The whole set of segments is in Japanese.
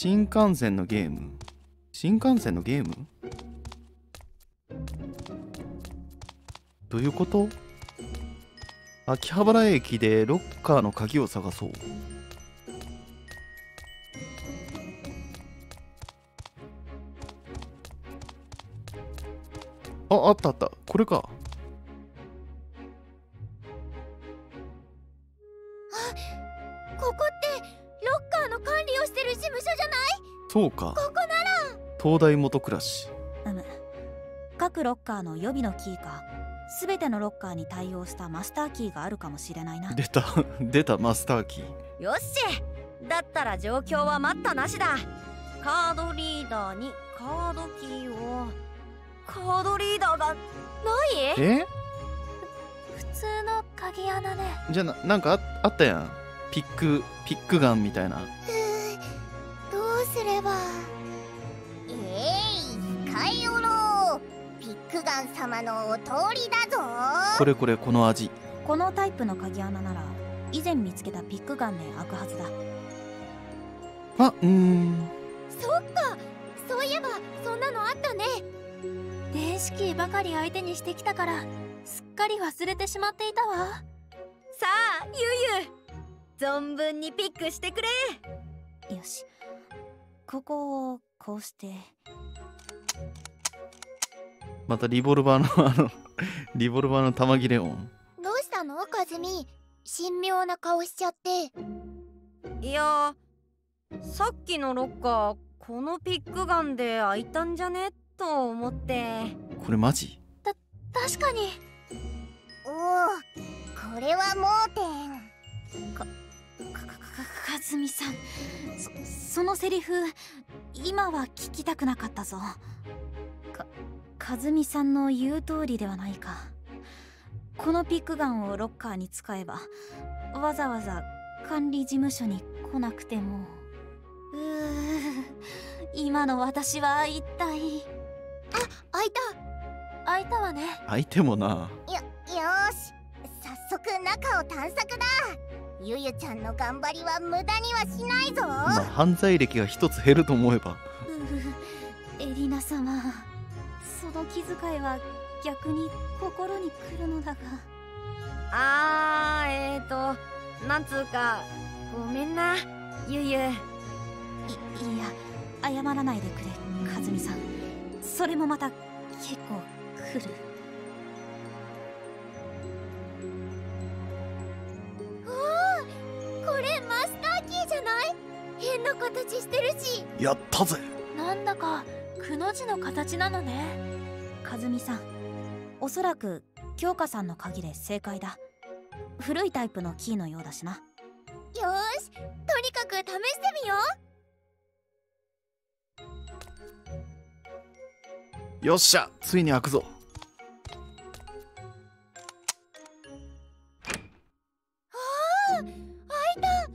新幹線のゲーム。新幹線のゲームどういうこと？秋葉原駅でロッカーの鍵を探そう。あったあった。これか。 ここってロッカーの管理をしてる事務所じゃない？ そうか。 ここなら。 東大元暮らし。 各ロッカーの予備のキーか全てのロッカーに対応したマスターキーがあるかもしれないな。 出た出た、マスターキー。 よし、だったら状況は待ったなしだ。カードリーダーにカードキーを。カードリーダーがない？ え？ 普通の鍵穴ね。 じゃあなんかあったやん。ピックガンみたいな。 どうすれば。 使いよろう。ピックガン様のお通りだぞ。 これこの味。 このタイプの鍵穴なら以前見つけたピックガンで開くはずだ。 そっか、そういえばそんなのあったね。電子キーばかり相手にしてきたからすっかり忘れてしまっていたわ。 さあゆゆ、存分にピックしてくれ。 よし、ここをこうして。 またリボルバーのリボルバーの弾切れ音。 どうしたのカズミ、神妙な顔しちゃって。 いや、さっきのロッカーこのピックガンで開いたんじゃねと思って。 これマジ？ 確かに。 おお、これは盲点。 かずみさん、そのセリフ今は聞きたくなかったぞ。かずみさんの言う通りではないか。このピックガンをロッカーに使えばわざわざ管理事務所に来なくても。今の私は一体。 開いたわね。 相手もな。 よし、早速中を探索だ。ゆゆちゃんの頑張りは無駄にはしないぞ。 まあ犯罪歴が一つ減ると思えば。 エリナ様、その気遣いは逆に心にくるのだが。 なんつうかごめんなゆゆ。 いや、謝らないでくれかずみさん。それもまた結構来る。 これマスターキーじゃない？変な形してるし。 やったぜ。 なんだかくの字の形なのね。 かずみさん、おそらく京香さんの鍵で正解だ。古いタイプのキーのようだしな。 よし、とにかく試してみよう。よっしゃ、ついに開くぞ。 開いたよ。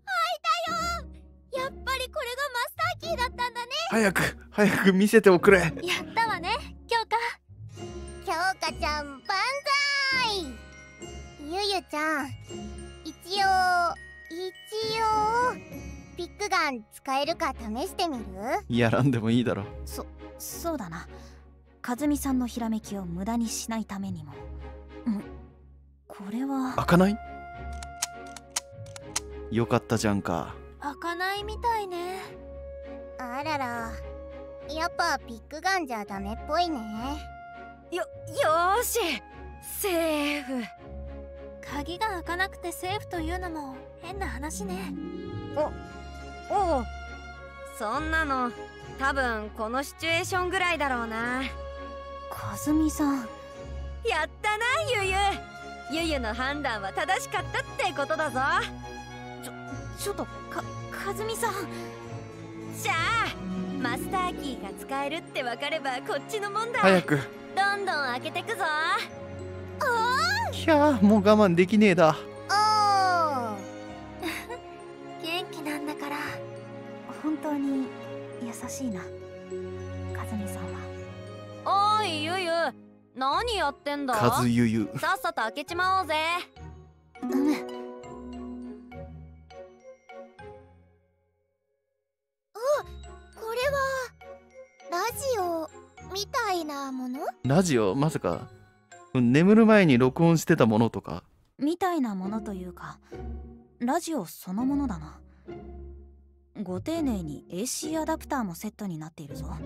やっぱりこれがマスターキーだったんだね。 早く見せておくれ。 やったわね、京香。 京香ちゃん万歳。ゆゆちゃん、一応ピックガン使えるか試してみる？ やらんでもいいだろ。 そうだな。かずみさんのひらめきを無駄にしないためにも。これは開かない？よかったじゃんか。 開かないみたいね。 あらら、やっぱピックガンじゃダメっぽいね。 よーし、セーフ。 鍵が開かなくてセーフというのも変な話ね。 おう、そんなの多分このシチュエーションぐらいだろうな。 かずみさん。 やったなゆゆ。ゆゆの判断は正しかったってことだぞ。 ちょっとかずみさん。 じゃあマスターキーが使えるって分かればこっちのもんだ。 早く。 どんどん開けてくぞ。 ひゃー、もう我慢できねえだ。 元気なんだから。 本当に優しいな、かずみさんは。おいゆゆ、何やってんだ？ かずゆゆ。 さっさと開けちまおうぜ。 みたいなもの？ ラジオ、まさか眠る前に録音してたものとか？ みたいなものというか、ラジオそのものだな。ご丁寧に AC アダプターもセットになっているぞ。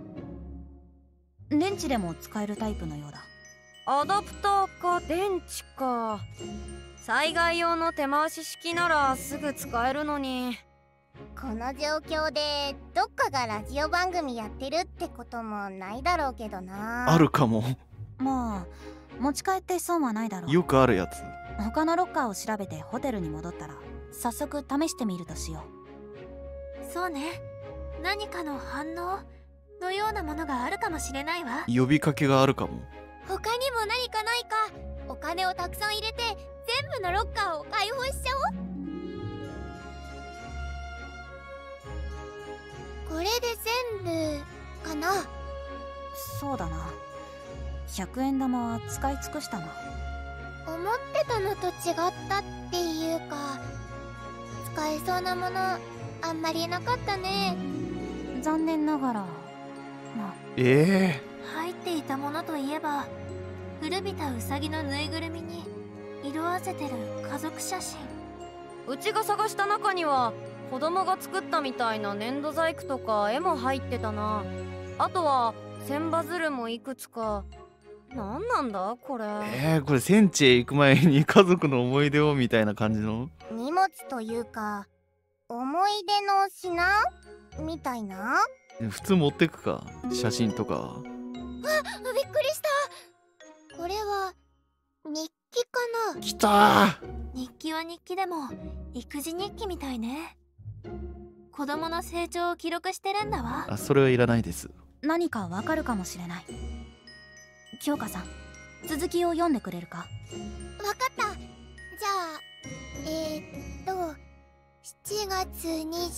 電池でも使えるタイプのようだ。 アダプターか電池か。災害用の手回し式ならすぐ使えるのに。 この状況でどっかがラジオ番組やってるってこともないだろうけどな。 あるかも。 まあ持ち帰って損はないだろう。 よくあるやつ。 他のロッカーを調べてホテルに戻ったら早速試してみるとしよそうね。何かの反応のようなものがあるかもしれないわ。 呼びかけがあるかも。 他にも何かないか。お金をたくさん入れて全部のロッカーを開放しちゃおう。これで全部かな。 う。そうだな。100円玉は使い尽くしたな。 思ってたのと違ったっていうか、使えそうなものあんまりなかったね。 残念ながらな。 え入っていたものといえば、古びたウサギのぬいぐるみに色あせてる家族写真。 うちが探した中には子供が作ったみたいな粘土細工とか絵も入ってたな。あとは千羽鶴もいくつか。なんなんだこれ。 これ戦地へ行く前に家族の思い出をみたいな感じの。 荷物というか思い出の品みたいな。 普通持ってくか、写真とか。 びっくりした。これは日記かな。 きた日記は日記でも育児日記みたいね。子供の成長を記録してるんだわ。 あ、それはいらないです。 何かわかるかもしれない。京香さん、続きを読んでくれるか？ わかった。じゃあ7月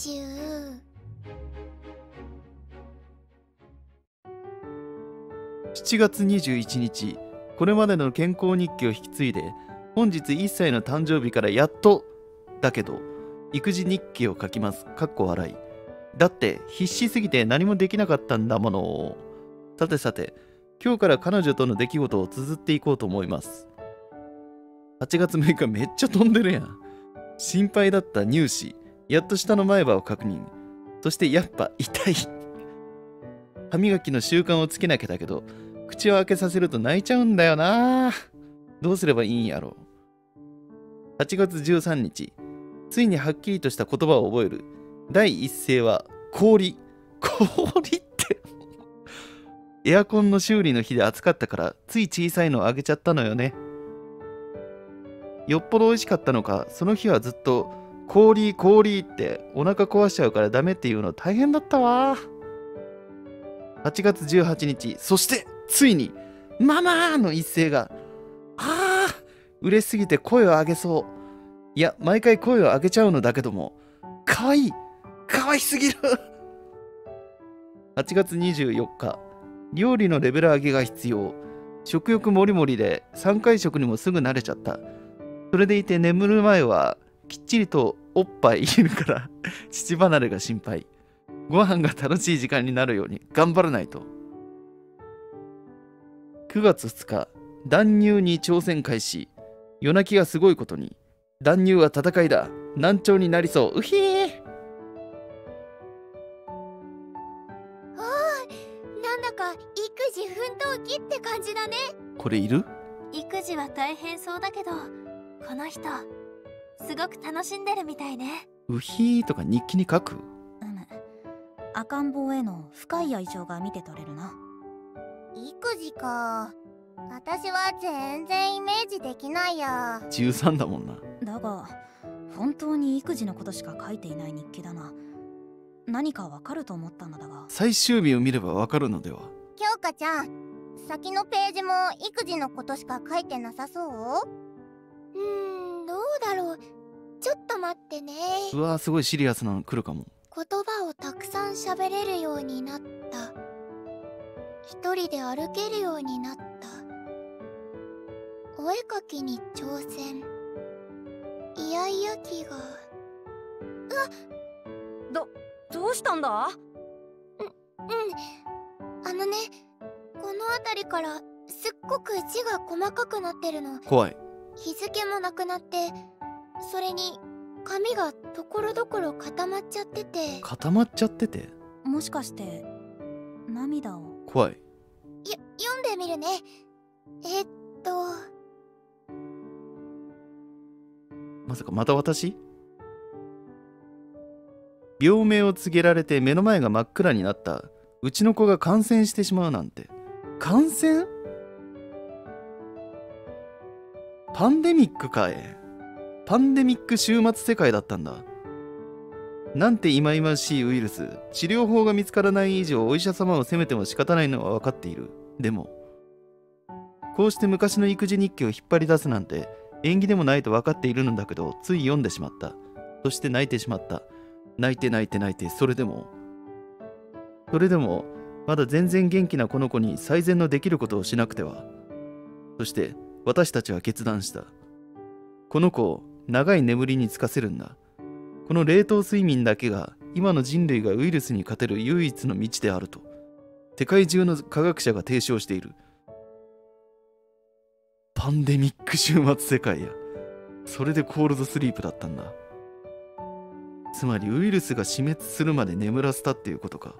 7月21日、これまでの健康日記を引き継いで、本日1歳の誕生日からやっとだけど育児日記を書きます。かっこ笑い。だって必死すぎて何もできなかったんだもの。さてさて、今日から彼女との出来事を綴っていこうと思います。8月6日めっちゃ飛んでるやん。心配だった乳歯、やっと下の前歯を確認。そしてやっぱ痛い。歯磨きの習慣をつけなきゃだけど、口を開けさせると泣いちゃうんだよな。どうすればいいんやろ。8月13日、ついにはっきりとした言葉を覚える。第一声は氷。氷ってエアコンの修理の日で暑かったからつい小さいのをあげちゃったのよね。よっぽど美味しかったのか、その日はずっと氷氷ってお腹壊しちゃうからダメっていうの大変だったわ。8月18日、そしてついにママーの一声が。嬉しすぎて声を上げそう。いや、毎回声を上げちゃうのだけども、かわいい、かわいすぎる。8月24日、料理のレベル上げが必要。食欲もりもりで3回食にもすぐ慣れちゃった。それでいて眠る前はきっちりとおっぱいいるから父離れが心配。ご飯が楽しい時間になるように頑張らないと。9月2日、断乳に挑戦開始。夜泣きがすごいことに。断乳は戦いだ。難聴になりそう。うひー。 なんだか育児奮闘記って感じだね。 これいる？ 育児は大変そうだけど、この人すごく楽しんでるみたいね。 うひーとか日記に書く？ 赤ん坊への深い愛情が見て取れるな。 育児か。私は全然イメージできないや。 13だもんな。 だが本当に育児のことしか書いていない日記だな。何かわかると思ったのだが。 最終日を見ればわかるのでは。 京香ちゃん、先のページも育児のことしか書いてなさそう？ どうだろう。ちょっと待ってね。 うわー、すごいシリアスなの来るかも。 言葉をたくさん喋れるようになった。一人で歩けるようになった。お絵かきに挑戦。イヤイヤ期が。 どうしたんだ？ あのね、 この辺りからすっごく字が細かくなってるの。 怖い。 日付もなくなって、それに紙がところどころ固まっちゃってて。 固まっちゃってて。 もしかして涙を。 怖い。 読んでみるね。 まさかまた私？病名を告げられて目の前が真っ暗になったうちの子が感染してしまうなんて。感染？パンデミックかい。パンデミック終末世界だったんだ。なんて忌々しいウイルス。治療法が見つからない以上お医者様を責めても仕方ないのは分かっている。でもこうして昔の育児日記を引っ張り出すなんて縁起でもないと分かっているのだけど、つい読んでしまった。そして泣いてしまった。泣いて、それでもまだ全然元気なこの子に最善のできることをしなくては。そして私たちは決断した。この子を長い眠りにつかせるんだ。この冷凍睡眠だけが今の人類がウイルスに勝てる唯一の道であると世界中の科学者が提唱している。パンデミック終末世界や。それでコールドスリープだったんだ。つまりウイルスが死滅するまで眠らせたっていうことか。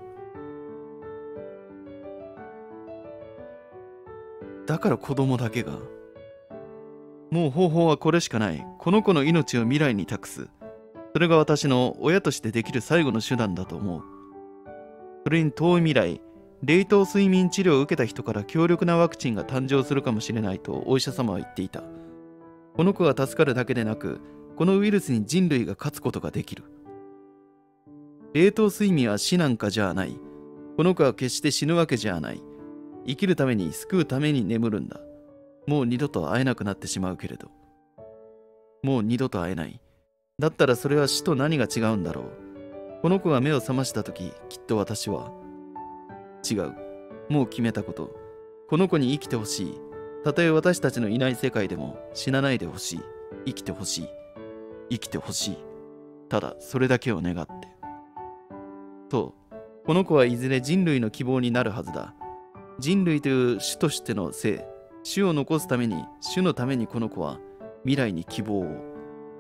だから子供だけが。もう方法はこれしかない。この子の命を未来に託す。それが私の親としてできる最後の手段だと思う。それに遠い未来、冷凍睡眠治療を受けた人から強力なワクチンが誕生するかもしれないとお医者様は言っていた。この子が助かるだけでなく、このウイルスに人類が勝つことができる。冷凍睡眠は死なんかじゃない。この子は決して死ぬわけじゃない。生きるために救うために眠るんだ。もう二度と会えなくなってしまうけれど。もう二度と会えない。だったらそれは死と何が違うんだろう。この子が目を覚ましたとき、きっと私は違う。もう決めたこと。この子に生きてほしい。たとえ私たちのいない世界でも死なないでほしい。生きてほしい。生きてほしい。ただそれだけを願って。そう。この子はいずれ人類の希望になるはずだ。人類という種としての生。種を残すために、種のためにこの子は未来に希望を。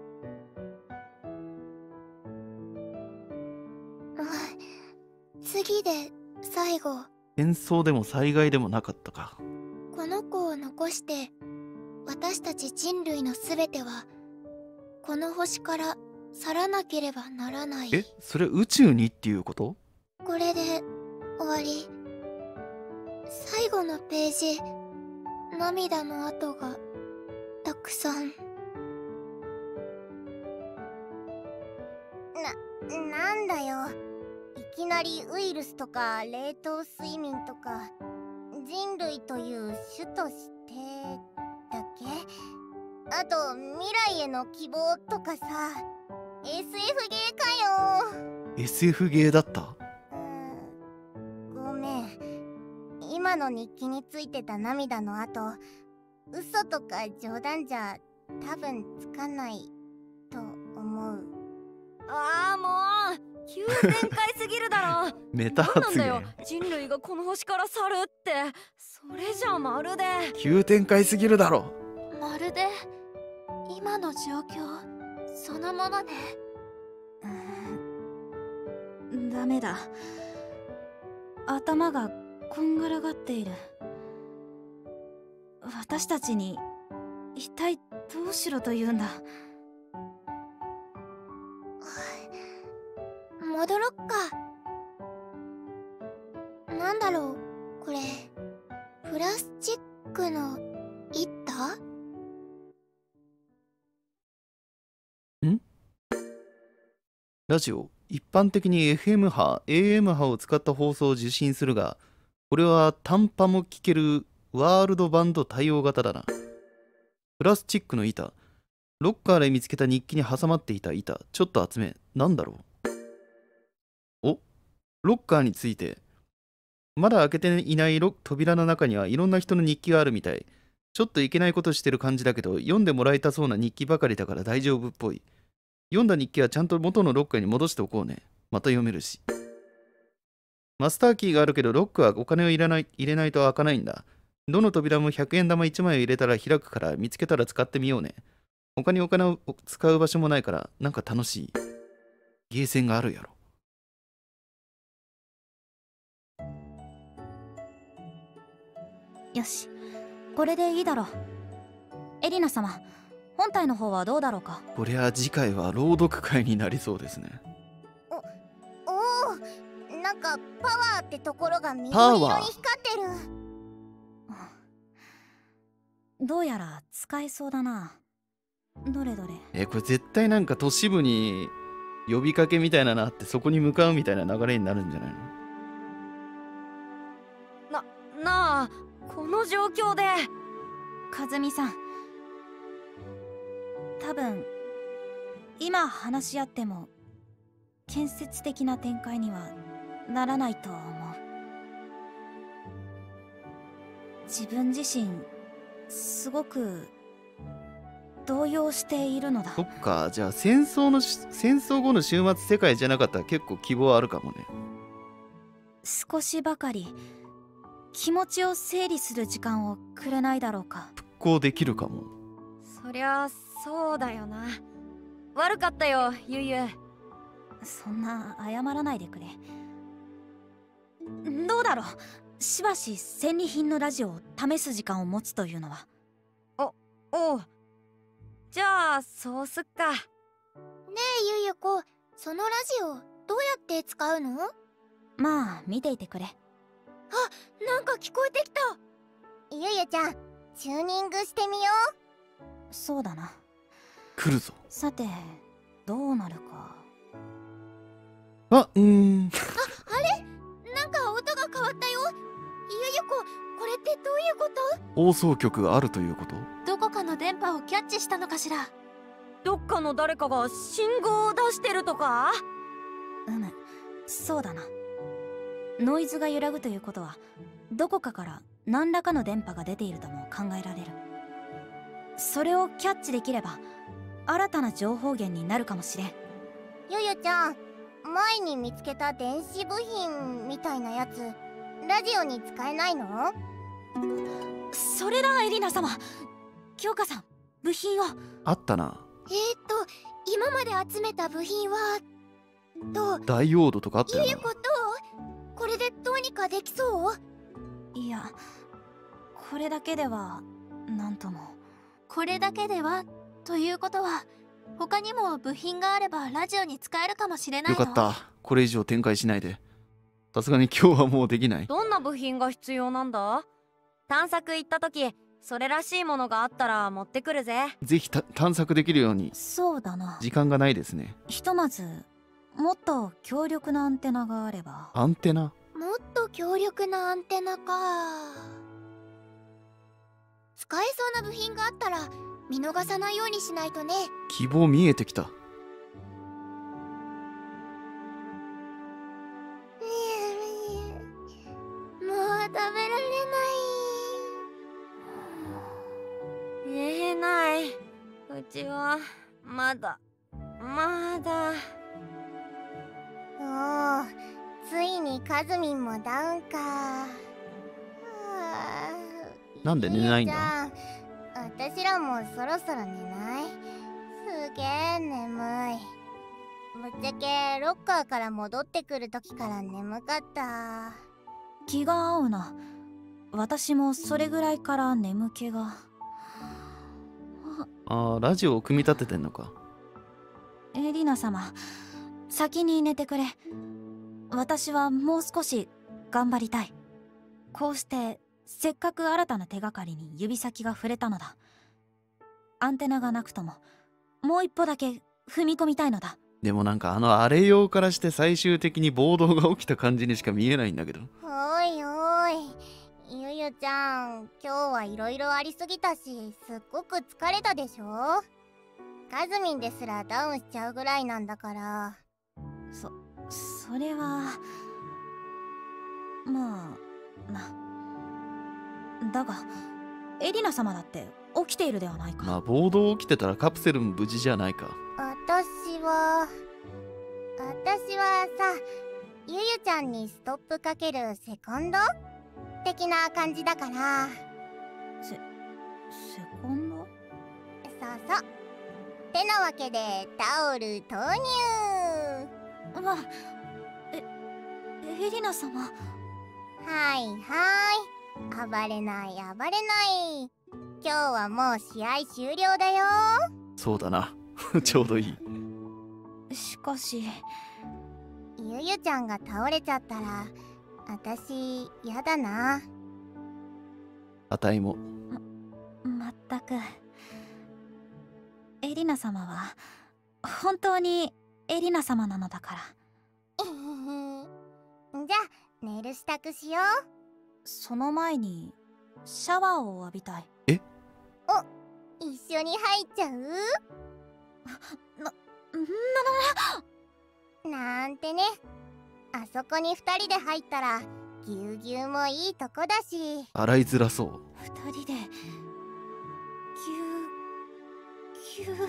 次で最後。 戦争でも災害でもなかったか。 この子を残して私たち人類のすべてはこの星から去らなければならない。 え、それ宇宙にっていうこと？ これで終わり。最後のページ、涙の跡がたくさん。 なんだよ。いきなりウイルスとか冷凍睡眠とか人類という種としてだけ。あと未来への希望とかさ。 SF ゲーかよ。 SF ゲーだった？ ごめん。今の日記についてた涙の後、嘘とか冗談じゃ多分つかないと思う。 ああ、もう急展開すぎるだろ。 メタなん発言。 だよ、人類がこの星から去るって。それじゃまるで。 急展開すぎるだろ。 まるで今の状況そのものね。 ダメだ。頭がこんがらがっている。私たちに一体どうしろというんだ。 戻ろっか。なんだろうこれ。プラスチックの板？ ラジオ、一般的に FM 波、AM 波を使った放送を受信するが、これは短波も聞けるワールドバンド対応型だな。プラスチックの板。ロッカーで見つけた日記に挟まっていた板。ちょっと集め。なんだろう。お、ロッカーについて。まだ開けていない扉の中にはいろんな人の日記があるみたい。ちょっといけないことしてる感じだけど、読んでもらいたそうな日記ばかりだから大丈夫っぽい。読んだ日記はちゃんと元のロッカーに戻しておこうね。また読めるし。 マスターキーがあるけどロックはお金を入れないと開かないんだ。どの扉も100円玉1枚を入れたら開くから、見つけたら使ってみようね。他にお金を使う場所もないから、なんか楽しい。ゲーセンがあるやろ。 よし、これでいいだろう。エリナ様、本体の方はどうだろうか。 こりゃ次回は朗読会になりそうですね。 おお、なんかパワーってところが緑パワー色に光ってる。 どうやら使えそうだな。どれどれ。 これ絶対なんか都市部に呼びかけみたいなのあって、そこに向かうみたいな流れになるんじゃないの？ なあ、この状況で。 和美さん、多分今話し合っても建設的な展開にはならないと思う。自分自身すごく動揺しているのだ。 そっか、じゃあ戦争後の終末世界じゃなかったら結構希望あるかもね。 少しばかり気持ちを整理する時間をくれないだろうか。 復興できるかも。 そりゃそうだよな。悪かったよ、ゆゆ。 そんな謝らないでくれ。どうだろう、しばし戦利品のラジオを試す時間を持つというのは。 おう、じゃあそうすっか。 ねえゆゆこ、そのラジオどうやって使うの？ まあ見ていてくれ。 なんか聞こえてきた。 ゆゆちゃん、チューニングしてみよそうだな。 来るぞ。 さてどうなるか。 あ、 なんか音が変わったよ。ゆゆこ、これってどういうこと？ 放送局があるということ？ どこかの電波をキャッチしたのかしら。 どっかの誰かが信号を出してるとか？ そうだな。ノイズが揺らぐということはどこかから何らかの電波が出ているとも考えられる。それをキャッチできれば新たな情報源になるかもしれん。 ゆゆちゃん、前に見つけた電子部品みたいなやつ、ラジオに使えないの？ それだエリナ様。京香さん、部品を。 あったな。 今まで集めた部品はダイオードとかあったよな。 ゆゆこどう？これでどうにかできそう？ いや、これだけではなんとも。 これだけではということは他にも部品があればラジオに使えるかもしれないの？ よかった。これ以上展開しないで。さすがに今日はもうできない。 どんな部品が必要なんだ？探索行った時それらしいものがあったら持ってくるぜ。 ぜひ探索できるように。 そうだな。 時間がないですね。 ひとまずもっと強力なアンテナがあれば。 アンテナ？ もっと強力なアンテナか。使えそうな部品があったら見逃さないようにしないとね。 希望見えてきた。 もう食べられ言えない。うちはまだ。 おお、ついにカズミンもダウンか。 なんで寝ないんだ？ 私らもそろそろ寝ない？すげえ眠い。ぶっちゃけロッカーから戻ってくる時から眠かった。 気が合うな。私もそれぐらいから眠気が。 ラジオを組み立ててんのか。 エリナ様、先に寝てくれ。私はもう少し頑張りたい。こうしてせっかく新たな手がかりに指先が触れたのだ。アンテナがなくとももう一歩だけ踏み込みたいのだ。 でもなんかあれ用からして最終的に暴動が起きた感じにしか見えないんだけど。 おいおい、ゆゆちゃん、今日はいろいろありすぎたし、すっごく疲れたでしょ？カズミンですらダウンしちゃうぐらいなんだから。 それはまあな。だがエリナ様だって起きているではないか。 まあ暴動起きてたらカプセルも無事じゃないか。 私はさ、 ゆゆちゃんにストップかけるセコンド的な感じだから。 セコンド？ そうそう。てなわけでタオル投入。 わ、エリナ様。 はいはい。暴れない暴れない。今日はもう試合終了だよ。 そうだな。ちょうどいい。 しかしゆゆちゃんが倒れちゃったら私やだな。 あたいも。 まったく。エリナ様は本当にエリナ様なのだから。 じゃあ寝る支度しよう。 その前にシャワーを浴びたい。 え？ 一緒に入っちゃう？なんてね。あそこに2人で入ったらぎゅうぎゅうもいいとこだし。 洗いづらそう。 2人でぎゅう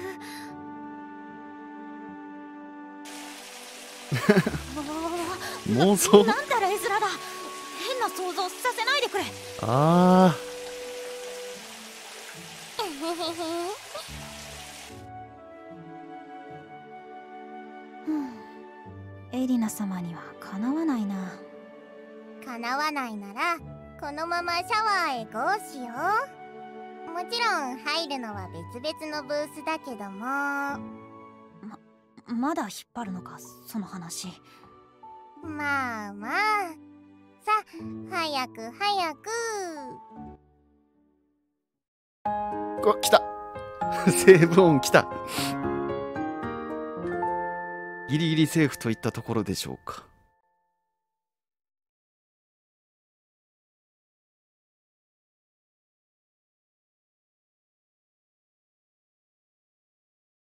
妄想？ なんたら絵面だ。変な想像させないでくれ。 あエリナ様にはかなわないな。 かなわないならこのままシャワーへゴーしよう。もちろん入るのは別々のブースだけども。 まだ引っ張るのか、その話。 まあまあ。さあ早く早く。 来た。セーブ音来た。ギリギリセーフといったところでしょうか。